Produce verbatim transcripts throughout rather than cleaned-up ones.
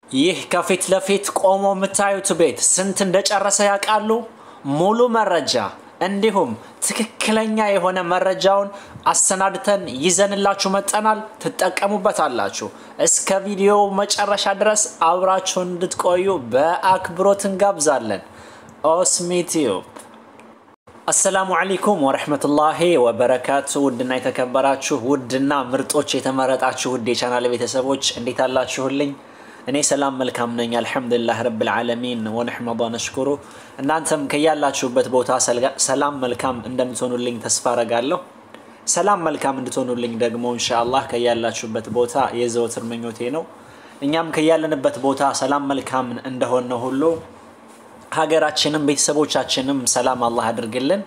ይህ ከፊት ለፊት ቆሞ የምታዩት ቤት ስንት እንደጨረሰ ያውቃሉ? ሙሉ መረጃ እንዲሁም ትክክለኛ የሆነ መረጃውን አሰናድተን ይዘንላችሁ መጣናል። ትጠቀሙበታላችሁ። እስከ ቪዲዮ መጨረሻ ድረስ አብራችሁ እንድትቆዩ በአክብሮት እንጋብዛለን። ኦስሚቲዩብ السلام عليكم ورحمة الله وبركاته ودنا يتكبراتشو ودنا مرطوش يتمرطاتشو ودي channel ቤተሰቦች እንዴት አላችሁልኝ? እኔ ሰላም መልካም ነኝ አልহামዱሊላህ رب العالمين ونحمد ونشكره እናንተም ከያላችሁበት ቦታ ሰላም መልካም እንደምትሆኑልኝ ተስፋ አረጋለሁ። ሰላም መልካም እንድትሆኑልኝ ደግሞ ኢንሻአላህ ከያላችሁበት ቦታ የዘወትር ምኞቴ ነው። እኛም ከያለንበት ቦታ ሰላም መልካም እንደሆነ ሁሉ ሀገራችንም ቤተሰቦቻችንም ሰላም አላህ አድርግልን።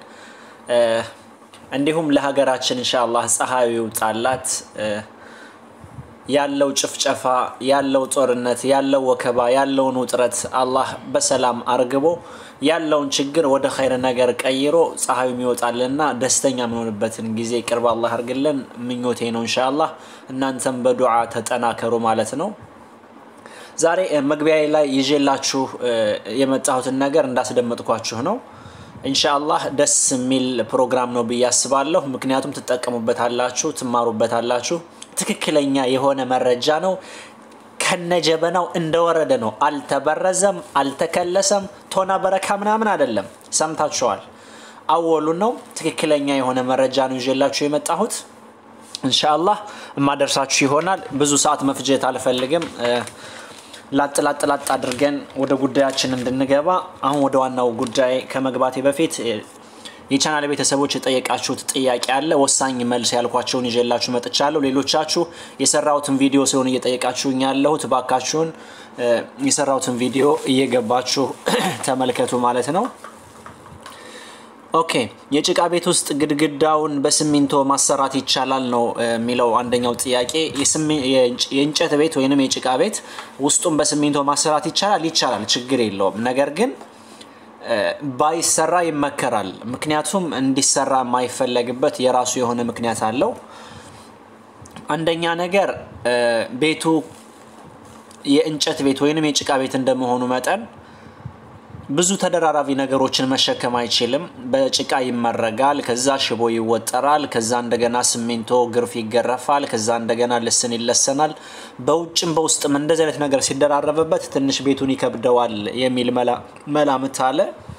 እንዲሁም ለሀገራችን ኢንሻአላህ ፀሐዩ ጣላት ያለው ጭፍጨፋ ያለው ጦርነት ያለው ወከባ ያለው ውጥረት አላህ በሰላም አርግቦ ያለውን ችግር ወደ ኸይር ነገር ቀይሮ ፀሐዩ የሚወጣልና ደስተኛ ምንሆንበትን ጊዜ ቅርብ አላህ አርግልን ምኞቴ ነው ኢንሻአላህ። እናንተም በዱዓ ተጠናከሩ ማለት ነው። ዛሬ መግቢያዬ ላይ ይዤላችሁ የመጣሁትን ነገር እንዳስደምጥኳችሁ ነው። ኢንሻአላህ ደስ የሚል ፕሮግራም ነው በያስባለሁ። ምክንያቱም ተጠቀሙበታላችሁ ትማሩበታላችሁ። ትክክለኛ የሆነ መረጃ ነው። ከነጀበናው እንደወረደ ነው። አልተበረዘም አልተከለሰም ቶና በረካ ምናምን አይደለም። ሰምታችኋል። አወሉ ነው ትክክለኛ የሆነ መረጃ ነው ይዤላችሁ የመጣሁት። ኢንሻአላህ ማደርሳችሁ ይሆናል። ብዙ ሰዓት መፍጀት አልፈልግም። ላጥ ላጥ ላጥ አድርገን ወደ ጉዳያችን እንድንገባ አሁን ወደ ዋናው ጉዳይ ከመግባቴ በፊት የቻናል ቤተሰቦች የጠየቃችሁት ጥያቄ አለ። ወሳኝ መልስ ያልኳቸውን ይዤላችሁ መጥቻለሁ። ሌሎቻችሁ የሰራውትን ቪዲዮ ሲሆን እየጠየቃችሁኝ ያለሁት ባካችሁን የሰራውትን ቪዲዮ እየገባችሁ ተመልከቱ ማለት ነው። ኦኬ የጭቃ ቤት ውስጥ ግድግዳውን በሲሚንቶ ማሰራት ይቻላል ነው የሚለው አንደኛው ጥያቄ። የእንጨት ቤት ወይንም የጭቃ ቤት ውስጡን በሲሚንቶ ማሰራት ይቻላል ይቻላል ችግር የለውም። ነገር ግን ባይሰራ ይመከራል። ምክንያቱም እንዲሰራ የማይፈለግበት የራሱ የሆነ ምክንያት አለው። አንደኛ ነገር ቤቱ የእንጨት ቤት ወይንም የጭቃ ቤት እንደመሆኑ መጠን ብዙ ተደራራቢ ነገሮችን መሸከም አይችልም። በጭቃ ይመረጋል፣ ከዛ ሽቦ ይወጠራል፣ ከዛ እንደገና ሲሚንቶ ግርፍ ይገረፋል፣ ከዛ እንደገና ልስን ይለሰናል። በውጭም በውስጥም እንደዚህ አይነት ነገር ሲደራረበበት ትንሽ ቤቱን ይከብደዋል የሚል መላምት አለ።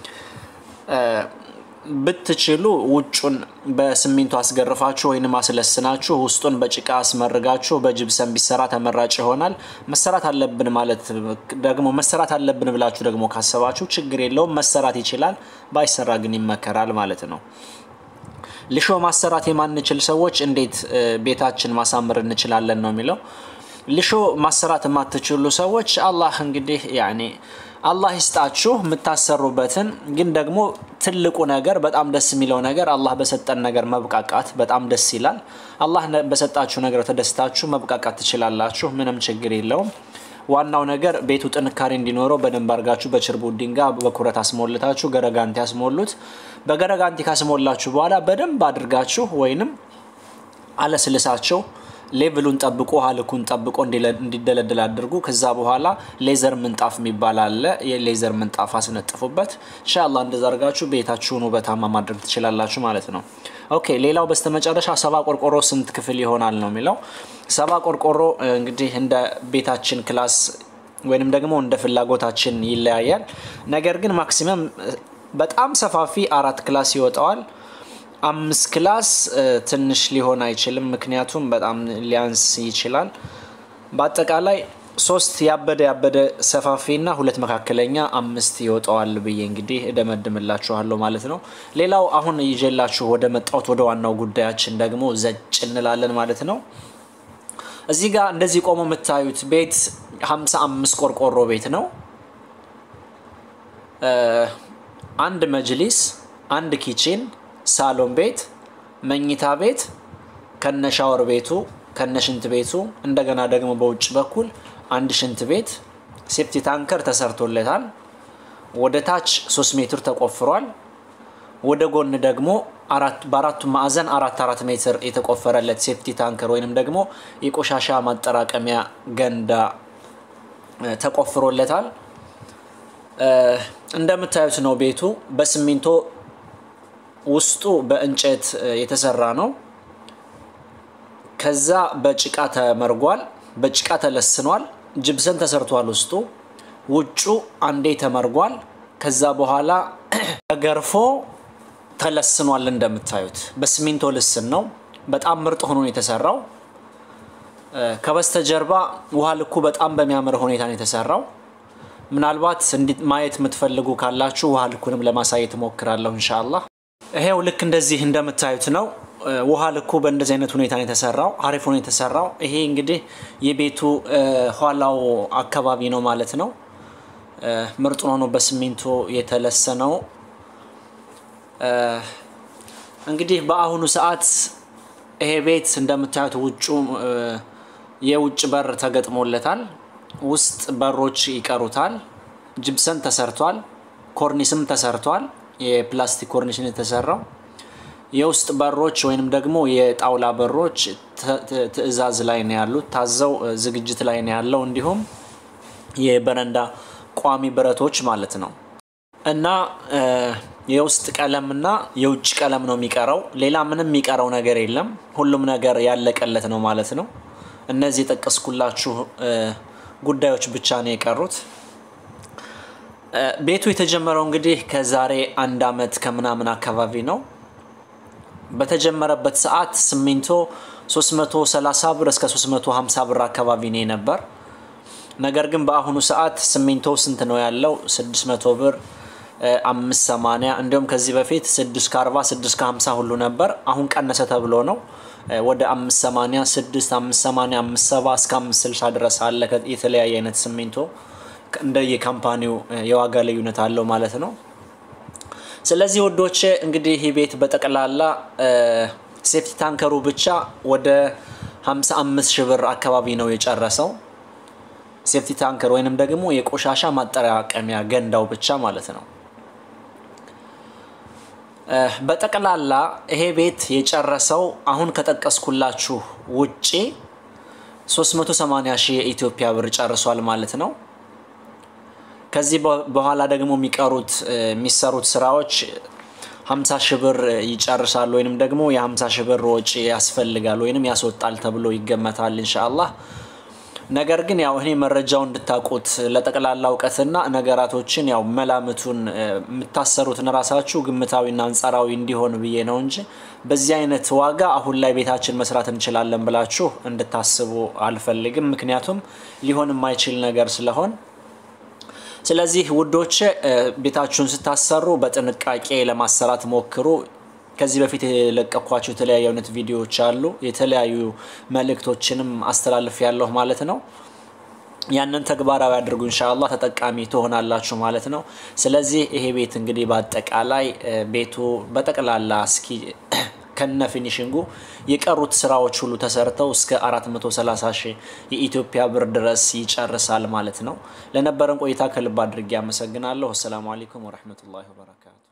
ብትችሉ ውጭን በሲሚንቶ አስገርፋችሁ ወይንም አስለስናችሁ ውስጡን በጭቃ አስመርጋችሁ በጅብሰም ቢሰራ ተመራጭ ይሆናል። መሰራት አለብን ማለት ደግሞ መሰራት አለብን ብላችሁ ደግሞ ካሰባችሁ ችግር የለውም መሰራት ይችላል። ባይሰራ ግን ይመከራል ማለት ነው። ልሾ ማሰራት የማንችል ሰዎች እንዴት ቤታችን ማሳመር እንችላለን ነው የሚለው። ልሾ ማሰራት የማትችሉ ሰዎች አላህ እንግዲህ ያኔ አላህ ይስጣችሁ የምታሰሩበትን። ግን ደግሞ ትልቁ ነገር በጣም ደስ የሚለው ነገር አላህ በሰጠን ነገር መብቃቃት በጣም ደስ ይላል። አላህ በሰጣችሁ ነገር ተደስታችሁ መብቃቃት ትችላላችሁ። ምንም ችግር የለውም። ዋናው ነገር ቤቱ ጥንካሬ እንዲኖረው በደንብ አርጋችሁ በችርቡ ድንጋይ በኩረት አስሞልታችሁ ገረጋንቲ አስሞሉት። በገረጋንቲ ካስሞላችሁ በኋላ በደንብ አድርጋችሁ ወይንም አለስልሳችሁ ሌቭሉን ጠብቆ ሀልኩን ጠብቆ እንዲደለደል አድርጉ። ከዛ በኋላ ሌዘር ምንጣፍ የሚባል አለ። የሌዘር ምንጣፍ አስነጥፉበት። ኢንሻአላህ እንደዛ አርጋችሁ ቤታችሁን ውበታማ ማድረግ ትችላላችሁ ማለት ነው። ኦኬ ሌላው በስተመጨረሻ ሰባ ቆርቆሮ ስንት ክፍል ይሆናል ነው የሚለው። ሰባ ቆርቆሮ እንግዲህ እንደ ቤታችን ክላስ ወይንም ደግሞ እንደ ፍላጎታችን ይለያያል። ነገር ግን ማክሲመም በጣም ሰፋፊ አራት ክላስ ይወጣዋል። አምስት ክላስ ትንሽ ሊሆን አይችልም ምክንያቱም በጣም ሊያንስ ይችላል። በአጠቃላይ ሶስት ያበደ ያበደ ሰፋፊና ሁለት መካከለኛ አምስት ይወጣዋል ብዬ እንግዲህ እደመድምላችኋለሁ ማለት ነው። ሌላው አሁን ይዤላችሁ ወደ መጣሁት ወደ ዋናው ጉዳያችን ደግሞ ዘጭ እንላለን ማለት ነው። እዚህ ጋር እንደዚህ ቆሞ የምታዩት ቤት ሃምሳ አምስት ቆርቆሮ ቤት ነው። አንድ መጅሊስ፣ አንድ ኪችን፣ ሳሎን ቤት፣ መኝታ ቤት ከነሻወር ቤቱ ከነሽንት ቤቱ እንደገና ደግሞ በውጭ በኩል አንድ ሽንት ቤት ሴፍቲ ታንከር ተሰርቶለታል። ወደ ታች ሶስት ሜትር ተቆፍሯል። ወደ ጎን ደግሞ አራት በአራቱ ማዕዘን አራት አራት ሜትር የተቆፈረለት ሴፍቲ ታንከር ወይንም ደግሞ የቆሻሻ ማጠራቀሚያ ገንዳ ተቆፍሮለታል እንደምታዩት ነው ቤቱ በስሚንቶ ውስጡ በእንጨት የተሰራ ነው ከዛ በጭቃ ተመርጓል በጭቃ ተለስኗል ጅብሰን ተሰርቷል ውስጡ ውጩ አንዴ ተመርጓል ከዛ በኋላ ተገርፎ ተለስኗል እንደምታዩት በስሚንቶ ልስን ነው በጣም ምርጥ ሆኖ የተሰራው ከበስተጀርባ ውሃ ልኩ በጣም በሚያምር ሁኔታ ነው የተሰራው ምናልባት ማየት የምትፈልጉ ካላችሁ ውሃ ልኩንም ለማሳየት ሞክራለሁ ኢንሻአላህ ይሄው ልክ እንደዚህ እንደምታዩት ነው ውሃ ልኩ በእንደዚህ አይነት ሁኔታ ነው የተሰራው አሪፍ ሆኖ የተሰራው ይሄ እንግዲህ የቤቱ ኋላው አካባቢ ነው ማለት ነው ምርጥ ሆኖ በስሚንቶ የተለሰነው እንግዲህ በአሁኑ ሰዓት ይሄ ቤት እንደምታዩት ውጩ የውጭ በር ተገጥሞለታል ውስጥ በሮች ይቀሩታል ጅብሰን ተሰርቷል ኮርኒስም ተሰርቷል የፕላስቲክ ኮርኒሽን የተሰራው የውስጥ በሮች ወይንም ደግሞ የጣውላ በሮች ትዕዛዝ ላይ ነው ያሉት ታዘው ዝግጅት ላይ ነው ያለው እንዲሁም የበረንዳ ቋሚ ብረቶች ማለት ነው እና የውስጥ ቀለምና የውጭ ቀለም ነው የሚቀረው ሌላ ምንም የሚቀረው ነገር የለም ሁሉም ነገር ያለቀለት ነው ማለት ነው እነዚህ ተቀስኩላችሁ ጉዳዮች ብቻ ነው የቀሩት ቤቱ የተጀመረው እንግዲህ ከዛሬ አንድ አመት ከምናምን አካባቢ ነው በተጀመረበት ሰዓት ስሚንቶ ሶስት መቶ ሰላሳ ብር እስከ ሶስት መቶ ሃምሳ ብር አካባቢ ነው ነበር ነገር ግን በአሁኑ ሰዓት ስሚንቶ ስንት ነው ያለው ስድስት መቶ ብር አምስት ሰማንያ እንደውም ከዚህ በፊት ስድስት ከአርባ ስድስት ከሃምሳ ሁሉ ነበር አሁን ቀነሰ ተብሎ ነው ወደ አምስት ሰማንያ ስድስት አምስት ሰማንያ አምስት ሰባ እስከ አምስት ስልሳ ድረስ አለ የተለያየ አይነት ስሚንቶ እንደ የካምፓኒው የዋጋ ልዩነት አለው ማለት ነው ስለዚህ ወዶቼ እንግዲህ ይሄ ቤት በጠቅላላ ሴፍቲ ታንከሩ ብቻ ወደ ሃምሳ አምስት ሺህ ብር አካባቢ ነው የጨረሰው ሴፍቲ ታንከር ወይንም ደግሞ የቆሻሻ ማጠራቀሚያ ገንዳው ብቻ ማለት ነው በጠቅላላ ይሄ ቤት የጨረሰው አሁን ከተቀስኩላችሁ ውጪ ሶስት መቶ ሰማንያ ሺህ የኢትዮጵያ ብር ጨርሷል ማለት ነው ከዚህ በኋላ ደግሞ የሚቀሩት የሚሰሩት ስራዎች ሃምሳ ሺህ ብር ይጨርሳሉ ወይንም ደግሞ የ50 ሺህ ብር ወጪ ያስፈልጋል ወይንም ያስወጣል ተብሎ ይገመታል ኢንሻአላህ ነገር ግን ያው እኔ መረጃው እንድታቁት ለጠቅላላ አውቀትና ነገራቶችን ያው መላምቱን የምታሰሩትን ራሳችሁ ግምታዊና አንጻራዊ እንዲሆን ብዬ ነው እንጂ በዚህ አይነት ዋጋ አሁን ላይ ቤታችን መስራት እንችላለን ብላችሁ እንድታስቡ አልፈልግም ምክንያቱም ሊሆን የማይችል ነገር ስለሆነ ስለዚህ ውዶቼ ቤታችሁን ስታሰሩ በጥንቃቄ ለማሰራት ሞክሩ ከዚህ በፊት ለቀኳችሁ የተለያዩ አይነት ቪዲዮዎች አሉ የተለያዩ መልእክቶችንም አስተላልፍ ያለው ማለት ነው ያንን ተግባራዊ አድርጉ ኢንሻአላህ ተጠቃሚ ትሆናላችሁ ማለት ነው ስለዚህ ይሄ ቤት እንግዲህ በአጠቃላይ ቤቱ በጠቅላላ እስኪ ከነ ፊኒሺንጉ የቀሩት ስራዎች ሁሉ ተሰርተው እስከ አራት መቶ ሰላሳ ሺህ የኢትዮጵያ ብር ድረስ ይጨርሳል ማለት ነው ለነበረን ቆይታ ከልብ አድርጌ አመሰግናለሁ ሰላም አለይኩም ወራህመቱላሂ ወበረካቱ